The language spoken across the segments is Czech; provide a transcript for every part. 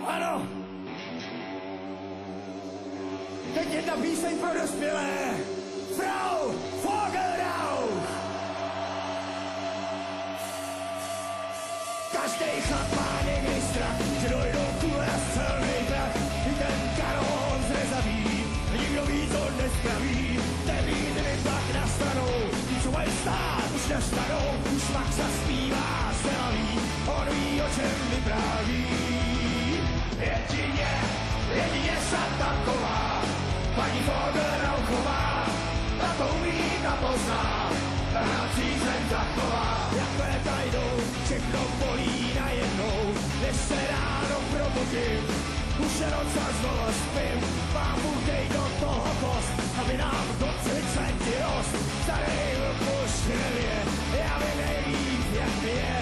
Ano! Teď jedna píseň pro dospělé! Frau Vogelrauch! Každej chlap má někdy strach, že dojdou kule a střelnej prach. I ten kanón zrezavý, nikdo ví, co dnes praví. Termíny pak nastanou, tí, co mají stát, už nastanou. Už Max zaspívá, se laví, on ví, o čem vypráví. Jedině Santaková, paní Vogelrauchová, ta to umí, ta pozná, ta nám přízeň zachová. Jak léta jdou, všechno bolí najednou, než se ráno probudím, už jenom za znovu spím. Pán Bůh, dej do toho kost, aby nám do cvičlenti rost. Starej vlk už nevě, já vím nejlíp, jak mi je.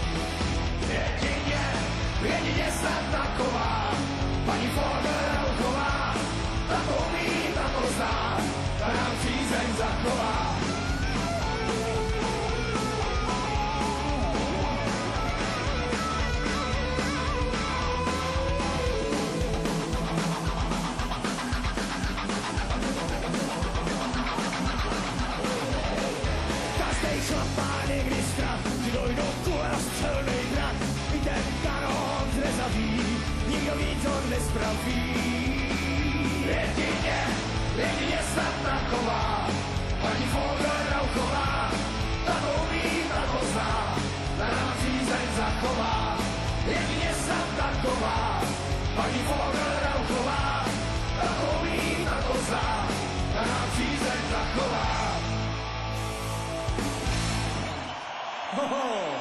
Jedině Santaková, paní Vogelrauchová, ta to umí, ta pozná, ta nám přízeň zachová. Každej chlap má někdy strach, že dojdou kule a střelnej drak. I ten kanón zrezavý, nikdo ví, co dnes praví. Jedině Santaková, paní Vogelrauchová, ta to umí, ta pozná, ta nám přízeň zachová. Jedině Santaková, paní Vogelrauchová, ta to umí, ta pozná, ta nám přízeň zachová. Ho, ho.